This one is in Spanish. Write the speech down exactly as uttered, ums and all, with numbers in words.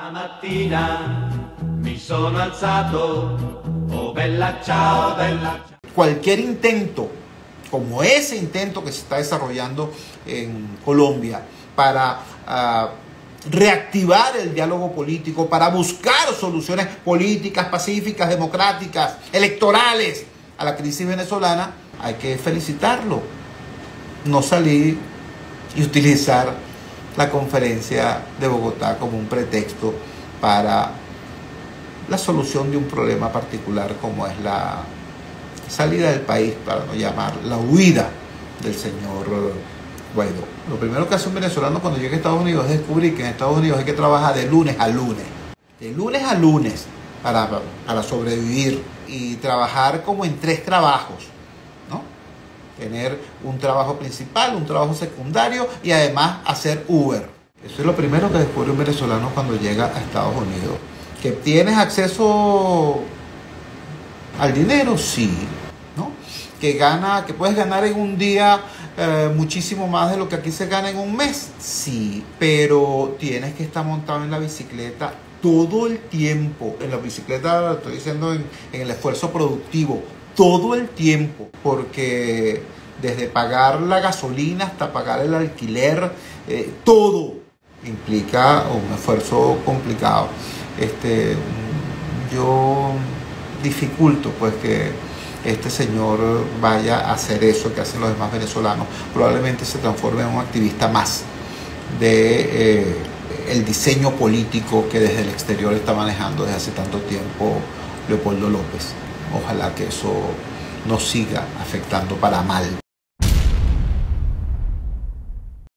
Mattina mi sono alzato, oh bella ciao, bella ciao. Cualquier intento, como ese intento que se está desarrollando en Colombia para uh, reactivar el diálogo político, para buscar soluciones políticas, pacíficas, democráticas, electorales a la crisis venezolana, hay que felicitarlo. No salir y utilizar la conferencia de Bogotá como un pretexto para la solución de un problema particular como es la salida del país, para no llamar la huida del señor Guaidó. Lo primero que hace un venezolano cuando llega a Estados Unidos es descubrir que en Estados Unidos hay que trabajar de lunes a lunes, de lunes a lunes para, para sobrevivir y trabajar como en tres trabajos, ¿no? Tener un trabajo principal, un trabajo secundario y además hacer Uber. Eso es lo primero que descubre un venezolano cuando llega a Estados Unidos. ¿Que tienes acceso al dinero? Sí, ¿no? Que gana, que puedes ganar en un día eh, muchísimo más de lo que aquí se gana en un mes. Sí, pero tienes que estar montado en la bicicleta todo el tiempo. En la bicicleta, estoy diciendo en, en el esfuerzo productivo, todo el tiempo, porque desde pagar la gasolina hasta pagar el alquiler, eh, todo implica un esfuerzo complicado. Este, yo dificulto pues que este señor vaya a hacer eso que hacen los demás venezolanos. Probablemente se transforme en un activista más de eh, el diseño político que desde el exterior está manejando desde hace tanto tiempo Leopoldo López. Ojalá que eso nos siga afectando para mal.